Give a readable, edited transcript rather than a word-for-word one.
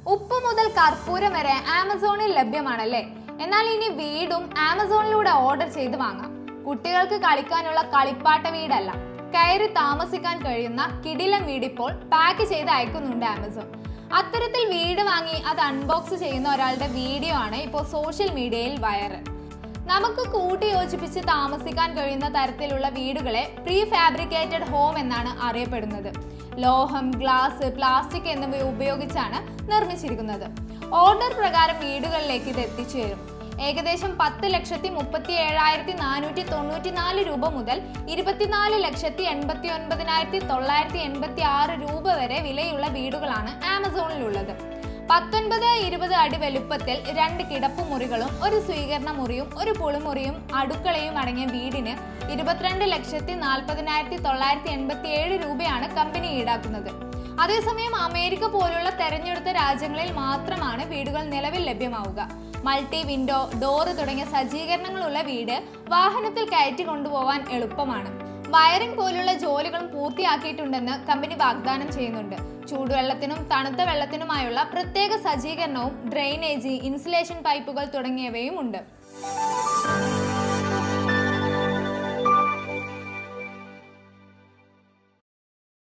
ഉപ്പ് മുതൽ കർപ്പൂരം വരെ ആമസോണിൽ ലഭ്യമാണല്ലേ. എന്നാൽ ഇനി വീടും ആമസോണിലൂടെ ഓർഡർ ചെയ്ത് വാങ്ങാം. കുട്ടികൾക്ക് കളിക്കാനുള്ള കളിപ്പാട്ട വീടല്ല, കയറി താമസിക്കാൻ കഴിയുന്ന കിടിലൻ വീടിപ്പോൾ പാക്ക് ചെയ്ത് അയക്കുന്നുണ്ട് ആമസോൺ. അത്തരത്തിൽ വീട് വാങ്ങി അത് അൺബോക്സ് ചെയ്യുന്ന ഒരാളുടെ വീഡിയോ ആണ് ഇപ്പോൾ സോഷ്യൽ മീഡിയയിൽ വൈറൽ. നമുക്ക് കൂട്ടി യോജിപ്പിച്ച് താമസിക്കാൻ കഴിയുന്ന തരത്തിലുള്ള വീടുകളെ പ്രീ ഫാബ്രിക്കേറ്റഡ് ഹോം എന്നാണ് അറിയപ്പെടുന്നത്. ലോഹം, ഗ്ലാസ്, പ്ലാസ്റ്റിക് എന്നിവ ഉപയോഗിച്ചാണ് നിർമ്മിച്ചിരിക്കുന്നത്. ഓർഡർ പ്രകാരം വീടുകളിലേക്ക് ഇത് എത്തിച്ചേരും. ഏകദേശം 10,37,494 രൂപ മുതൽ 24,89,986 രൂപ വരെ വിലയുള്ള വീടുകളാണ് ആമസോണിലുള്ളത്. 19-20 അടി വലുപ്പത്തിൽ 2 കിടപ്പുമുറികളും 1 സ്വീകരണ മുറിയും 1 കുളിമുറിയും അടുക്കളയും അടങ്ങിയ വീടിന് 22,40,987 രൂപയാണ് കമ്പനി ഈടാക്കുന്നത്. അതേസമയം അമേരിക്ക പോലുള്ള തെരഞ്ഞെടുത്ത രാജ്യങ്ങളിൽ മാത്രമാണ് വീടുകൾ നിലവിൽ ലഭ്യമാവുക. മൾട്ടി വിൻഡോ, ഡോറ് തുടങ്ങിയ സജ്ജീകരണങ്ങളുള്ള വീട് വാഹനത്തിൽ കയറ്റി കൊണ്ടുപോകാൻ എളുപ്പമാണ്. വയറിംഗ് പോലുള്ള ജോലികളും പൂർത്തിയാക്കിയിട്ടുണ്ടെന്ന് കമ്പനി വാഗ്ദാനം ചെയ്യുന്നുണ്ട്. ചൂടുവെള്ളത്തിനും തണുത്ത വെള്ളത്തിനുമായുള്ള പ്രത്യേക സജ്ജീകരണവും ഡ്രെയിനേജ്, ഇൻസുലേഷൻ പൈപ്പുകൾ തുടങ്ങിയവയും ഉണ്ട്.